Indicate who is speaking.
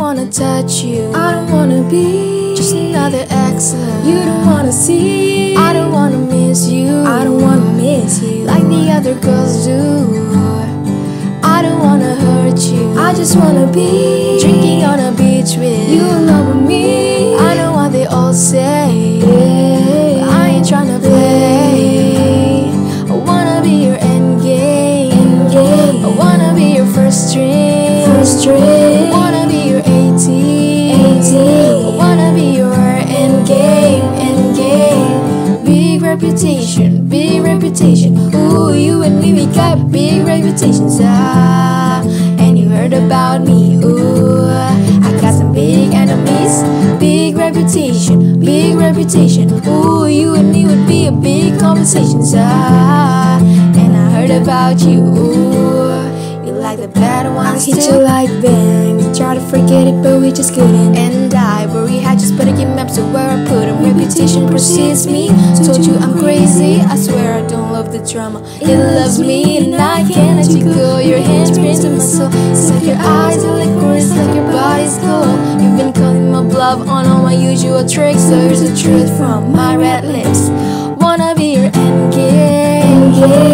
Speaker 1: wanna touch you.
Speaker 2: I don't wanna be
Speaker 1: just another ex
Speaker 2: you don't wanna see.
Speaker 1: I don't wanna miss you.
Speaker 2: I don't wanna miss you
Speaker 1: like the other girls do. I don't wanna hurt you.
Speaker 2: I just wanna be
Speaker 1: drinking on a beach with
Speaker 2: you in love with me.
Speaker 1: I know what they all say, but I ain't tryna play. I wanna be your end game. I wanna be your first string. I wanna be your 18. I wanna be your end game. Big reputation, big reputation. Ooh, you and me, we got big reputations. And you heard about me. Ooh, I got some big enemies. Big reputation, big reputation. Ooh, you and me would be a big conversation. And I heard about you. Ooh, you like the better ones
Speaker 2: I hit
Speaker 1: too.
Speaker 2: you like bang. We try to forget it, but we just couldn't.
Speaker 1: And I worry I just better get maps to where I put 'em. Reputation precedes me. Told you I'm crazy. I swear I don't love the drama. It loves me and I can't let you go. Your hands print in my soul. It's like your eyes are liquor. It's like your body's cold. You've been calling my bluff on all my usual tricks. So here's the truth from my red lips. Wanna be your end game.